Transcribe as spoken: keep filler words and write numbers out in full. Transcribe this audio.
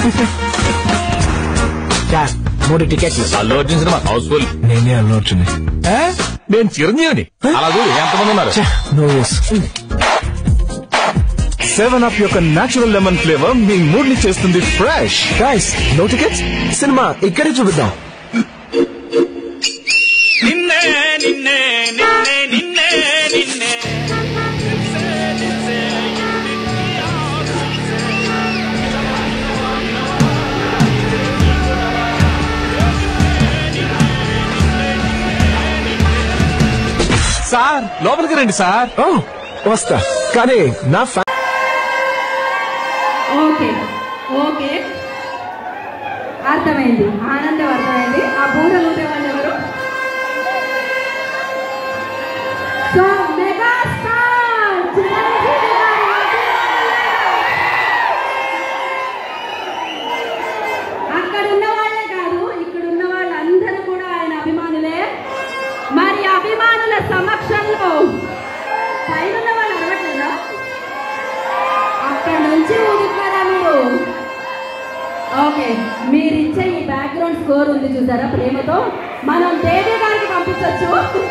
మూడు టికెట్లు. Allu Arjun cinema housefull. నేనే అల్లు అర్జున్. నేను చిరంజీవిని. అలా చూడు ఎంతమంది ఉన్నారు. సెవెన్ అప్ యొక్క నేచురల్ లెమన్ ఫ్లేవర్ మీ మూడ్ ని చేస్తుంది fresh. Guys no tickets, cinema ఇక్కడే చూపిద్దాం. నిన్నే నిన్నే నిన్నే నిన్నే నిన్నే సార్ లోపలికి రండి సార్. వస్తా, కానీ నా ఓకే ఓకే అర్థమైంది, ఆనందం అర్థమైంది. ఆ బూరలు ఉండేవాళ్ళు ఎవరు? సో మెగా స్టార్ చిరంజీవి గారి అక్కడ ఉన్న వాళ్ళే కాదు, ఇక్కడ ఉన్న వాళ్ళందరూ కూడా ఆయన అభిమానులే. మరి అభిమానుల సమక్షంలో పైన వాళ్ళు అడగట్లేదా? అక్కడ నుంచి ఊదుకున్నారా మీరు? ఓకే, మీరిచ్చే ఈ బ్యాక్గ్రౌండ్ స్కోర్ ఉంది చూసారా, ప్రేమతో మనం దేవి గారికి పంపించవచ్చు.